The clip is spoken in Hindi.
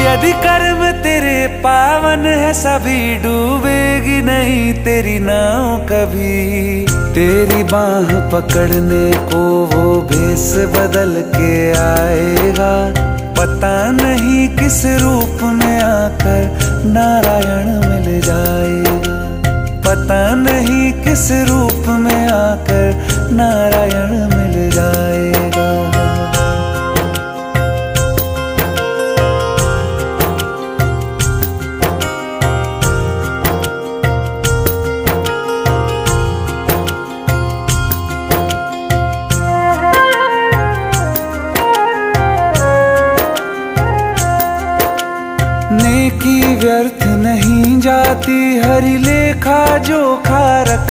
यदि कर्म तेरे पावन है सभी, डूबेगी नहीं तेरी नाव कभी। तेरी बाह पकड़ने को वो भेष बदल के आएगा, पता नहीं किस रूप में आकर नारायण मिल जाएगा। पता नहीं किस रूप में आकर नारायण मिल जाएगा। नेकी व्यर्थ नहीं जाती, हरि लेखा जोखा रख